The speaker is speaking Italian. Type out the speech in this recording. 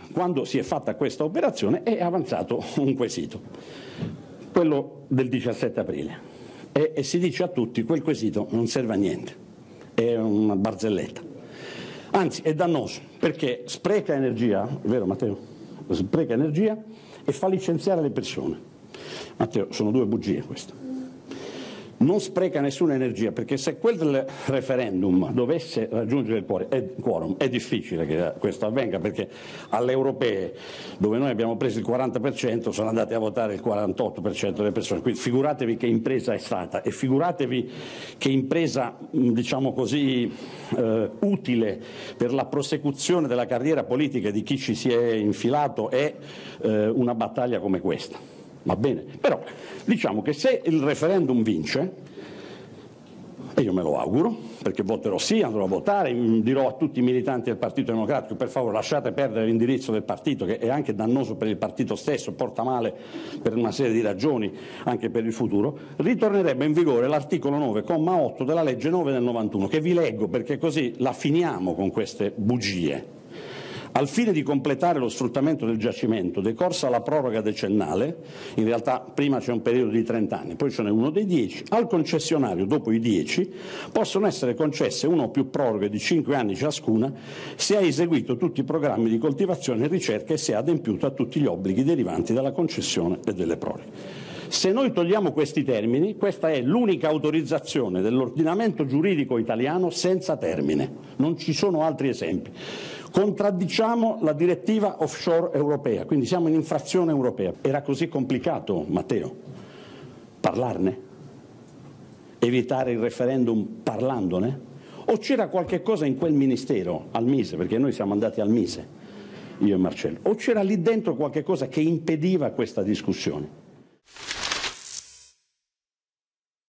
quando si è fatta questa operazione, è avanzato un quesito, quello del 17 aprile, e si dice a tutti quel quesito non serve a niente, è una barzelletta, anzi è dannoso perché spreca energia, vero Matteo? Spreca energia e fa licenziare le persone. Matteo, sono due bugie queste. Non spreca nessuna energia, perché se quel referendum dovesse raggiungere il quorum, è difficile che questo avvenga, perché alle europee, dove noi abbiamo preso il 40%, sono andate a votare il 48% delle persone. Quindi figuratevi che impresa è stata, e figuratevi che impresa, diciamo così, utile per la prosecuzione della carriera politica di chi ci si è infilato è una battaglia come questa. Va bene, però diciamo che se il referendum vince, e io me lo auguro, perché voterò sì, andrò a votare, dirò a tutti i militanti del Partito Democratico: per favore lasciate perdere l'indirizzo del partito, che è anche dannoso per il partito stesso, porta male per una serie di ragioni anche per il futuro, ritornerebbe in vigore l'articolo 9,8 della legge 9 del 91, che vi leggo perché così la finiamo con queste bugie. Al fine di completare lo sfruttamento del giacimento, decorsa la proroga decennale, in realtà prima c'è un periodo di 30 anni, poi ce n'è uno dei 10, al concessionario dopo i 10 possono essere concesse una o più proroghe di 5 anni ciascuna se ha eseguito tutti i programmi di coltivazione e ricerca e se ha adempiuto a tutti gli obblighi derivanti dalla concessione e delle proroghe. Se noi togliamo questi termini, questa è l'unica autorizzazione dell'ordinamento giuridico italiano senza termine, non ci sono altri esempi. Contraddiciamo la direttiva offshore europea, quindi siamo in infrazione europea. Era così complicato, Matteo, parlarne? Evitare il referendum parlandone? O c'era qualche cosa in quel ministero, al Mise, perché noi siamo andati al Mise, io e Marcello, o c'era lì dentro qualche cosa che impediva questa discussione?